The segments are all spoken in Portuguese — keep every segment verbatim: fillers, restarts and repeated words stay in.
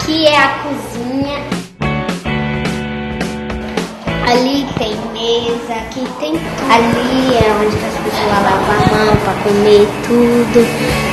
Aqui é a cozinha. Ali tem mesa, aqui tem tudo. Ali é onde as pessoas lavam a mão para comer tudo.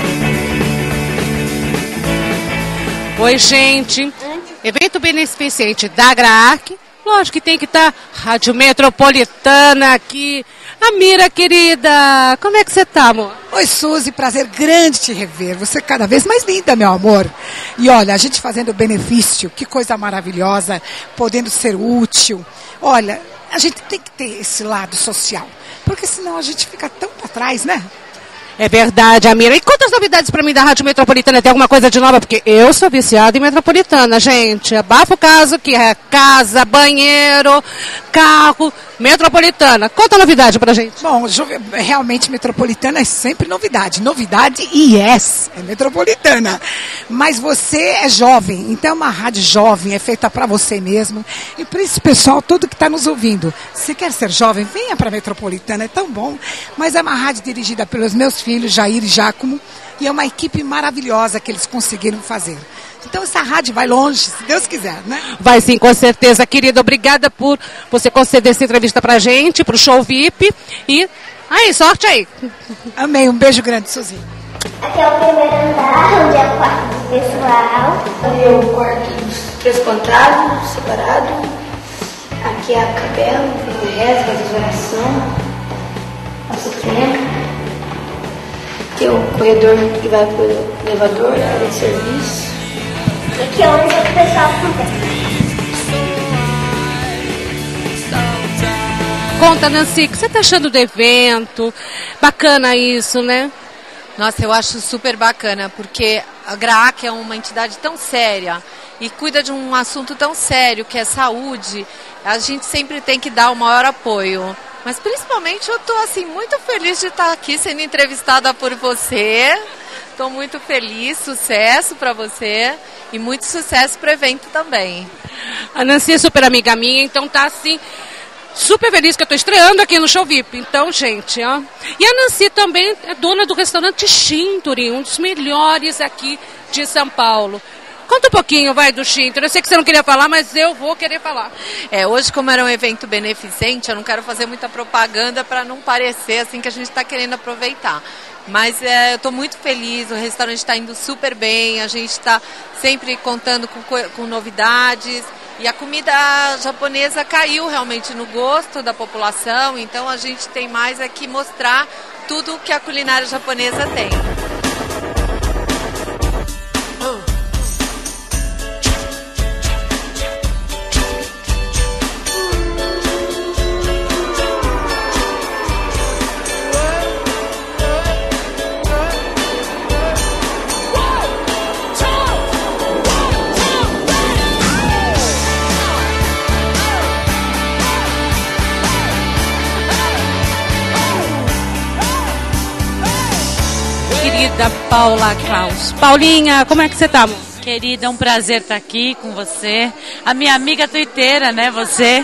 Oi, gente. Evento beneficente da Grac. Lógico que tem que estar Rádio Metropolitana aqui. Amira, querida, como é que você tá, amor? Oi, Suzy, prazer grande te rever. Você é cada vez mais linda, meu amor. E olha, a gente fazendo benefício, que coisa maravilhosa, podendo ser útil. Olha, a gente tem que ter esse lado social, porque senão a gente fica tão para trás, né? É verdade, Amira. E quantas novidades para mim da Rádio Metropolitana? Tem alguma coisa de nova? Porque eu sou viciada em Metropolitana, gente. Abafa o caso que é casa, banheiro, carro, Metropolitana. Conta novidade pra gente. Bom, realmente Metropolitana é sempre novidade. Novidade e yes, é Metropolitana. Mas você é jovem, então é uma rádio jovem, é feita para você mesmo. E para esse pessoal todo que está nos ouvindo. Se quer ser jovem, venha para Metropolitana, é tão bom. Mas é uma rádio dirigida pelos meus filhos, Jair e Giacomo, e é uma equipe maravilhosa que eles conseguiram fazer. Então essa rádio vai longe, se Deus quiser, né? Vai sim, com certeza, querida. Obrigada por você conceder essa entrevista pra gente, pro show V I P. E aí, sorte aí. Amei, um beijo grande, Suzy. Aqui é o primeiro andar, onde é o quarto do pessoal. Ali é o quarto dos transplantados, separado. Aqui é a capela, faz a reza, faz a oração, a sofrenda. Tem o corredor que vai para o elevador, a área de serviço. Aqui é onde o pessoal conversa. Conta, Nancy, o que você está achando do evento? Bacana isso, né? Nossa, eu acho super bacana, porque a Grac é uma entidade tão séria e cuida de um assunto tão sério que é saúde. A gente sempre tem que dar o maior apoio. Mas principalmente eu estou assim, muito feliz de estar aqui sendo entrevistada por você. Estou muito feliz, sucesso para você e muito sucesso para o evento também. A Nancy é super amiga minha, então tá assim, super feliz que eu estou estreando aqui no Show V I P. Então, gente, ó. E a Nancy também é dona do restaurante Chinturi, um dos melhores aqui de São Paulo. Conta um pouquinho, vai, do Chinturi. Eu sei que você não queria falar, mas eu vou querer falar. É, hoje, como era um evento beneficente, eu não quero fazer muita propaganda para não parecer assim que a gente está querendo aproveitar. Mas é, eu estou muito feliz, o restaurante está indo super bem, a gente está sempre contando com, com novidades. E a comida japonesa caiu realmente no gosto da população, então a gente tem mais é que mostrar tudo que a culinária japonesa tem. Da Paula Klaus. Paulinha, como é que você tá, amor? Querida, é um prazer estar aqui com você. A minha amiga tuiteira, né, você?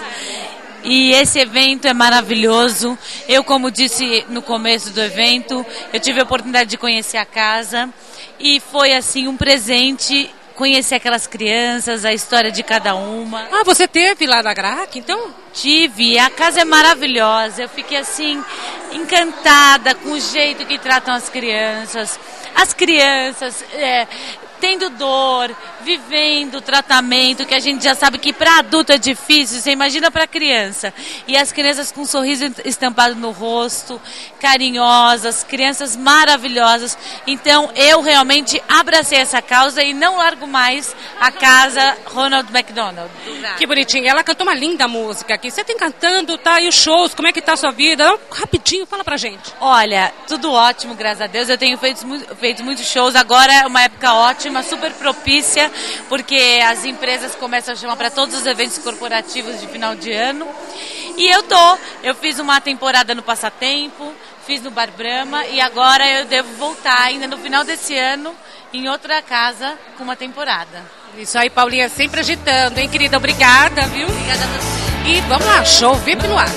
E esse evento é maravilhoso. Eu, como disse no começo do evento, eu tive a oportunidade de conhecer a casa e foi, assim, um presente conhecer aquelas crianças, a história de cada uma. Ah, você teve lá na Grac, então? Tive, a casa é maravilhosa, eu fiquei assim, encantada com o jeito que tratam as crianças. As crianças é, tendo dor, vivendo tratamento, que a gente já sabe que para adulto é difícil, você imagina para criança. E as crianças com um sorriso estampado no rosto, carinhosas, crianças maravilhosas. Então eu realmente abracei essa causa e não largo mais a casa Ronald McDonald. Que bonitinho, ela cantou uma linda música aqui. Você tem cantando, tá? E os shows, como é que tá a sua vida? Rapidinho, fala pra gente. Olha, tudo ótimo, graças a Deus. Eu tenho feito, feito muitos shows, agora é uma época ótima, super propícia, porque as empresas começam a chamar para todos os eventos corporativos de final de ano. E eu tô, eu fiz uma temporada no Passatempo, fiz no Bar Brahma e agora eu devo voltar ainda no final desse ano em outra casa com uma temporada. Isso aí, Paulinha, sempre agitando, hein, querida? Obrigada, viu? Obrigada a você. E vamos lá, show V I P no ar.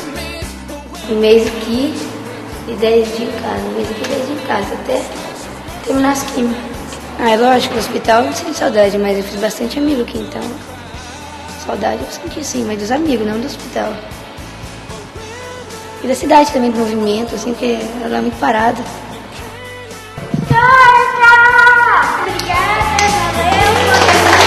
Um mês aqui e dez dias em casa, um mês aqui e dez dias em casa, até terminar as químicas. Ah, é lógico, no hospital eu não sinto saudade, mas eu fiz bastante amigo aqui, então... Saudade eu senti sim, mas dos amigos, não do hospital. E da cidade também, do movimento, assim, porque ela é muito parada. Torta! Obrigada, valeu!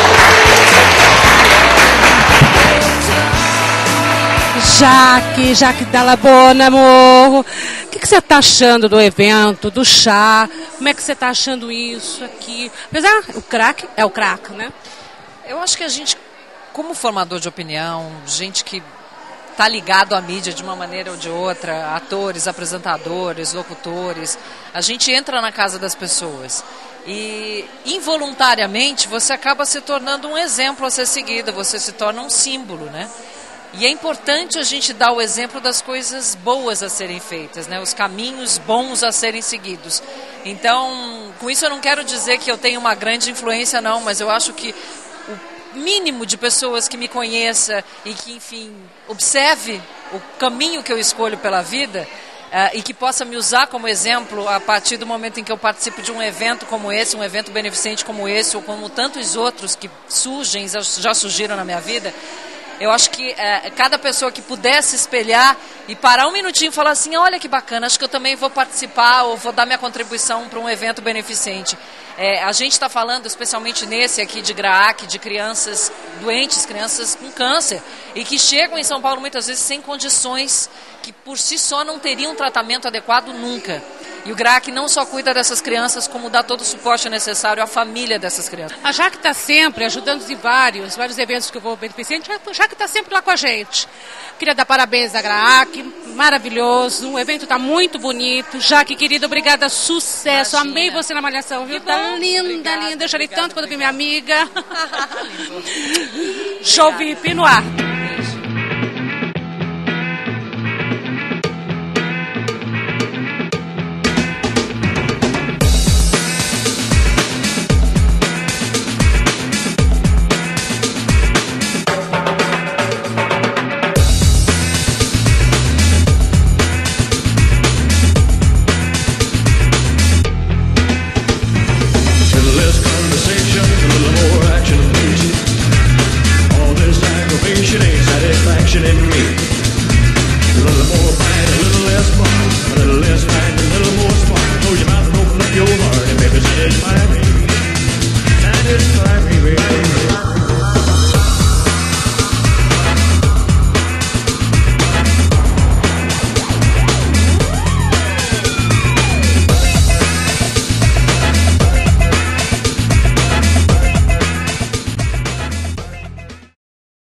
Jaque, Jaque Dalla Bona, amor. O que, que você está achando do evento, do chá? Como é que você está achando isso aqui? Apesar, o crack é o crack, né? Eu acho que a gente, como formador de opinião, gente que está ligado à mídia de uma maneira ou de outra, atores, apresentadores, locutores, a gente entra na casa das pessoas. E involuntariamente você acaba se tornando um exemplo a ser seguido, você se torna um símbolo, né? E é importante a gente dar o exemplo das coisas boas a serem feitas, né? Os caminhos bons a serem seguidos. Então, com isso eu não quero dizer que eu tenho uma grande influência, não, mas eu acho que o mínimo de pessoas que me conheça e que, enfim, observe o caminho que eu escolho pela vida uh, e que possa me usar como exemplo a partir do momento em que eu participo de um evento como esse, um evento beneficente como esse, ou como tantos outros que surgem, já surgiram na minha vida. Eu acho que é, cada pessoa que pudesse espelhar e parar um minutinho e falar assim, olha que bacana, acho que eu também vou participar ou vou dar minha contribuição para um evento beneficente. É, a gente está falando, especialmente nesse aqui de GRAAC, de crianças doentes, crianças com câncer, e que chegam em São Paulo muitas vezes sem condições, que por si só não teriam um tratamento adequado nunca. E o GRAAC não só cuida dessas crianças, como dá todo o suporte necessário à família dessas crianças. A Jaque está sempre ajudando em vários, vários eventos que eu vou beneficente. A Jaque está sempre lá com a gente. Queria dar parabéns à GRAAC, maravilhoso. O evento está muito bonito. Jaque, querida, obrigada, sucesso. Imagina. Amei você na Malhação, viu? Que Tá bom. linda, Obrigada, linda. Eu chorei obrigada, tanto quando vi obrigada. minha amiga. Show V I P no ar.